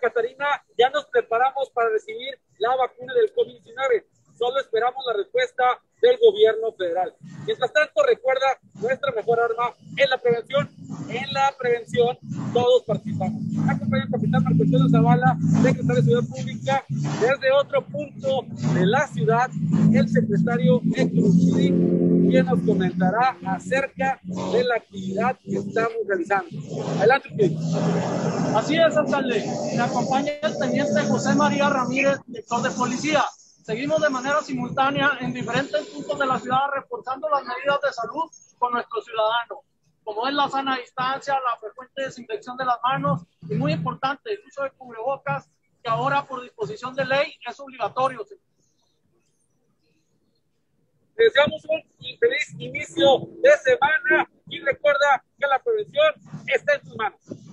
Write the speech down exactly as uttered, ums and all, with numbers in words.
Catarina, ya nos preparamos para recibir la vacuna del COVID diecinueve. Solo esperamos la respuesta del gobierno federal. Mientras tanto, recuerda, nuestra mejor arma es la prevención. En la prevención, todos participamos. Acompaña el capitán Marco Antonio Zavala, secretario de Seguridad Pública. Desde otro punto de la ciudad, el secretario Héctor Uchidi, quien nos comentará acerca de la actividad que estamos realizando. Adelante, Uchidi. Así es, alcalde. Me acompaña el teniente José María Ramírez, director de policía. Seguimos de manera simultánea en diferentes puntos de la ciudad reforzando las medidas de salud con nuestros ciudadanos, como es la sana distancia, la frecuente desinfección de las manos y, muy importante, el uso de cubrebocas, que ahora por disposición de ley es obligatorio. Deseamos un feliz inicio de semana y recuerda que la prevención está en tus manos.